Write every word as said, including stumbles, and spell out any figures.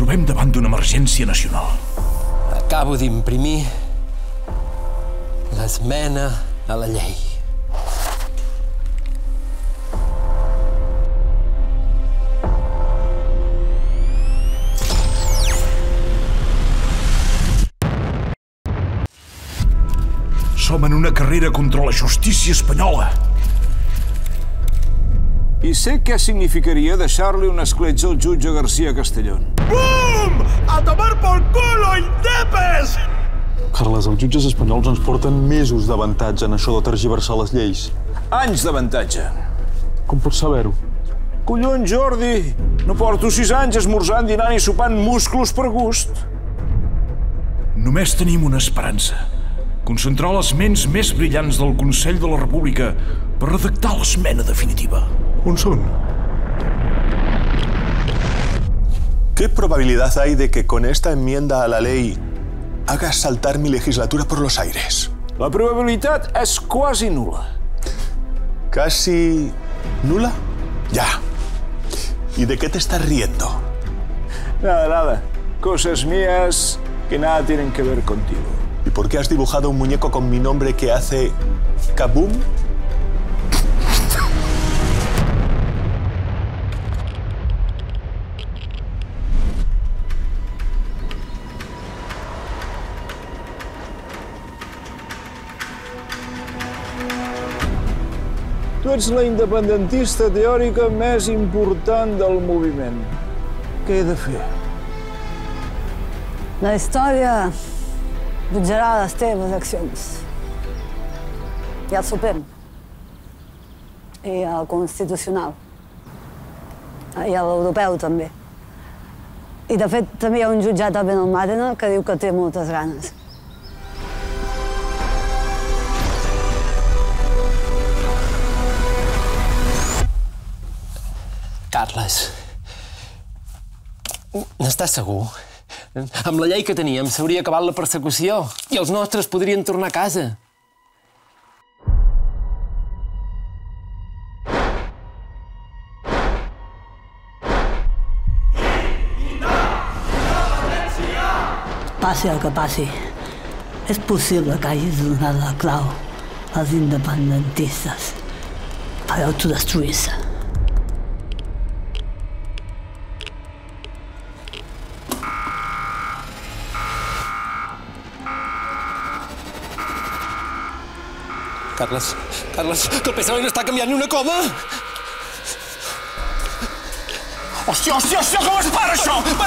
trobem davant d'una emergència nacional. Acabo d'imprimir l'esmena a la llei. Som en una carrera contra la justícia espanyola. I sé què significaria deixar-li un escletx al jutge García Castellón. Bum! A tomar por culo, indepes! Carles, els jutges espanyols ens porten mesos d'avantatge en això de tergiversar les lleis. Anys d'avantatge. Com pots saber-ho? Collons, Jordi! No porto sis anys esmorzant, dinant i sopant musclos per gust. Només tenim una esperança. Concentrar les ments més brillants del Consell de la República per redactar l'esmena definitiva. On són? ¿Qué probabilidad hay de que con esta enmienda a la ley hagas saltar mi legislatura por los aires? La probabilitat és quasi nula. ¿Casi nula? Ya. ¿Y de qué te estás riendo? Nada, nada. Cosas mías que nada tienen que ver contigo. ¿Y por qué has dibujado un muñeco con mi nombre que hace kaboom? Tu ets la independentista teòrica més important del moviment. Què he de fer? La història jutjarà les teves accions. Hi ha el Suprem. I el Constitucional. I l'Europeu, també. I, de fet, també hi ha un jutjat a Benalmàdena que diu que té moltes ganes. Carles, n'estàs segur? Amb la llei que teníem s'hauria acabat la persecució i els nostres podrien tornar a casa. Passi el que passi, és possible que hagis donat la clau als independentistes per autodestruir-se. Carles, Carles, que el P S O E no està canviant ni una coma! Hòstia, hòstia, hòstia, com es para això?